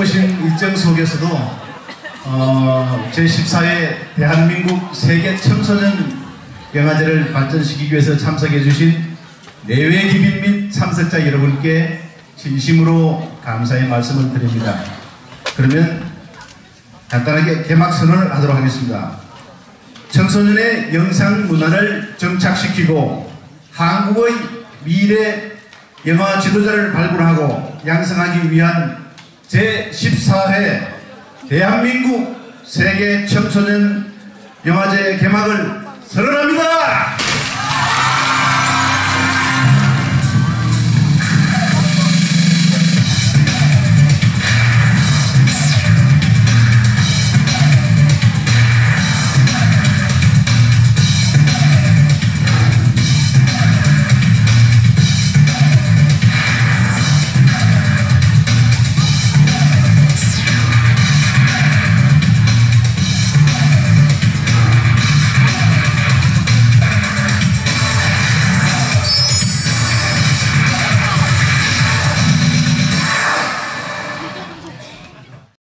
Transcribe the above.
바쁘신 일정 속에서도 제14회 대한민국 세계 청소년 영화제를 발전시키기 위해서 참석해 주신 내외 기빈 및 참석자 여러분께 진심으로 감사의 말씀을 드립니다. 그러면 간단하게 개막 선언을 하도록 하겠습니다. 청소년의 영상 문화를 정착시키고 한국의 미래 영화 지도자를 발굴하고 양성하기 위한 제14회 대한민국 세계 청소년 영화제 개막을 선언합니다.